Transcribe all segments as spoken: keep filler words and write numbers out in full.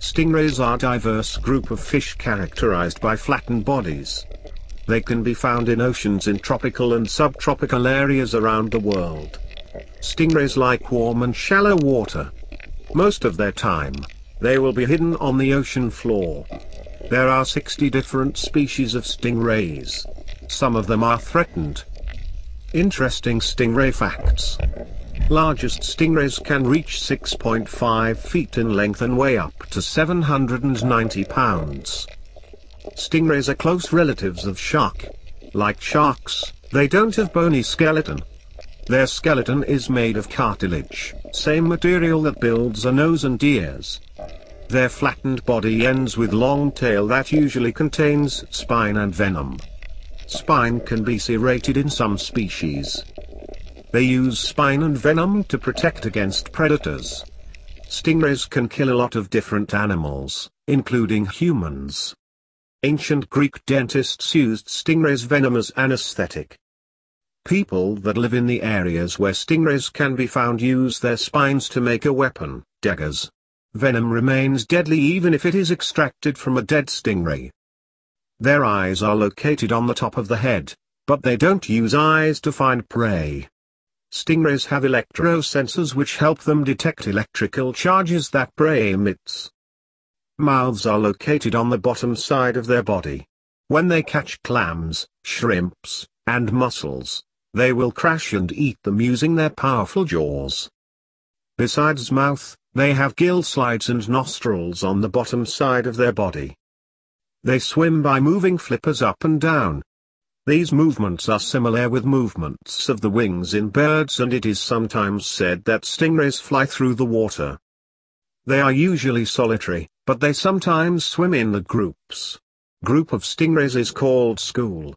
Stingrays are a diverse group of fish characterized by flattened bodies. They can be found in oceans in tropical and subtropical areas around the world. Stingrays like warm and shallow water. Most of their time, they will be hidden on the ocean floor. There are sixty different species of stingrays. Some of them are threatened. Interesting stingray facts. Largest stingrays can reach six point five feet in length and weigh up to seven hundred ninety pounds. Stingrays are close relatives of shark. Like sharks, they don't have bony skeleton. Their skeleton is made of cartilage, same material that builds a nose and ears. Their flattened body ends with long tail that usually contains spine and venom. Spine can be serrated in some species. They use spine and venom to protect against predators. Stingrays can kill a lot of different animals, including humans. Ancient Greek dentists used stingrays' venom as anesthetic. People that live in the areas where stingrays can be found use their spines to make a weapon, daggers. Venom remains deadly even if it is extracted from a dead stingray. Their eyes are located on the top of the head, but they don't use eyes to find prey. Stingrays have electrosensors which help them detect electrical charges that prey emits. Mouths are located on the bottom side of their body. When they catch clams, shrimps, and mussels, they will crash and eat them using their powerful jaws. Besides mouth, they have gill slides and nostrils on the bottom side of their body. They swim by moving flippers up and down. These movements are similar with movements of the wings in birds, and it is sometimes said that stingrays fly through the water. They are usually solitary, but they sometimes swim in the groups. Group of stingrays is called school.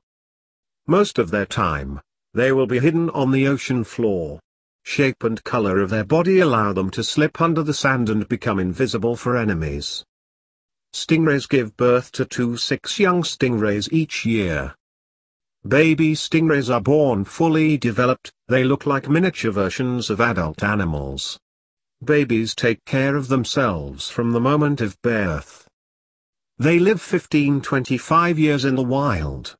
Most of their time, they will be hidden on the ocean floor. Shape and color of their body allow them to slip under the sand and become invisible for enemies. Stingrays give birth to two to six young stingrays each year. Baby stingrays are born fully developed. They look like miniature versions of adult animals. Babies take care of themselves from the moment of birth. They live fifteen to twenty-five years in the wild.